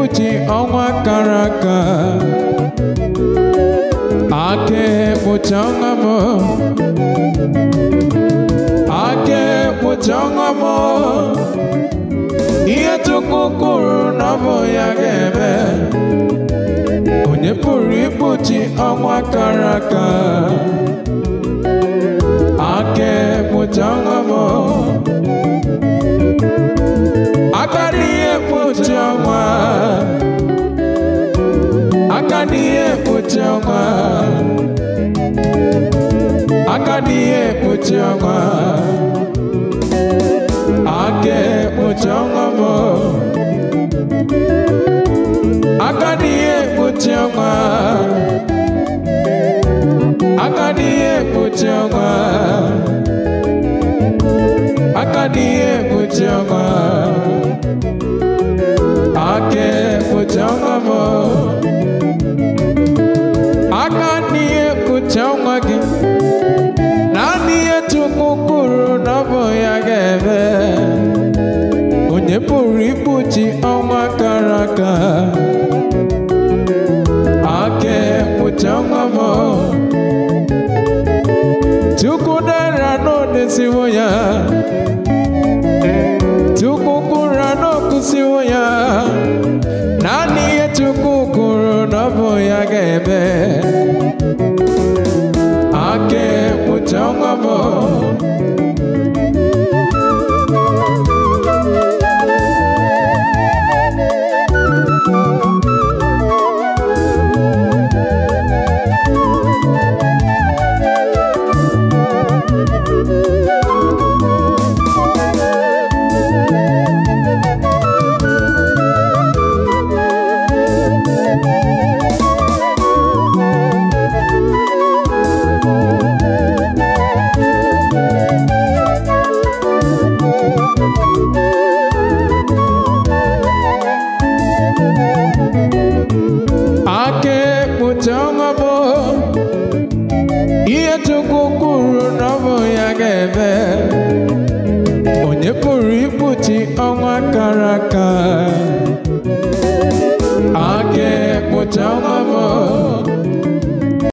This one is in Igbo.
ikpuchi ọnwa kara aka aka ekpuchi ọnwa m aka ekpuchi ọnwa m ihe Chukwu kwuru na ọ bụ ya ga-eme onye pụrụ ikpuchi ọnwa kara aka aka ekpuchi ọnwa m akadi ekpuchi ọnwa akadi ekpuchi ọnwa akadi ekpuchi ọnwa aka ekpuchi ọnwa m akadi ekpuchi ọnwa akadi ekpuchi ọnwa akadi ekpuchi ọnwa aka ekpuchi ọnwa m akadi ekpuchi ọnwa gị naanị ihe Chukwu kwuru na ọ bụ ya ga-eme onye pụrụ ikpuchi ọnwa kara aka aka ekpuchi ọnwa m Chukwu dara n'odesiwo ya Chukwu kwuru n'okwusiwo ya naanị ihe Chukwu kwuru na ọ bụ ya ga-eme aka ekpuchi ọnwa m ihe Chukwu kwuru na ọ bụ ya ga-eme onye pụrụ ikpuchi ọnwa kara aka